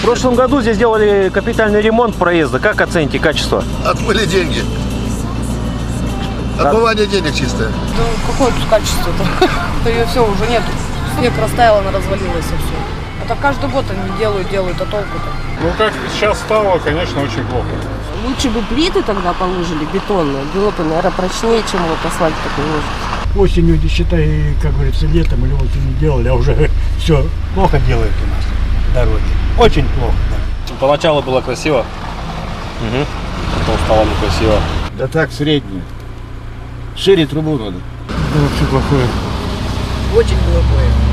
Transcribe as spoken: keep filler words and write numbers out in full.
прошлом году здесь делали капитальный ремонт проезда. Как оцените качество? Отмыли деньги. Отмывание денег чистое. Ну, какое тут качество-то? Ее все уже нету. Снег растаял, она развалилась и все. Это каждый год они делают, делают, а толку-то? Ну, как сейчас стало, конечно, очень плохо. Лучше бы плиты тогда положили, бетонные. Было бы, наверное, прочнее, чем вот асфальт такой ложить. Осенью, считай, как говорится, летом или осенью делали, а уже все плохо делают у нас дороги. Очень плохо. Да. Поначалу было красиво, угу. Потом стало некрасиво. Да так, среднее. Шире трубу надо. Это вообще плохое. Очень плохое.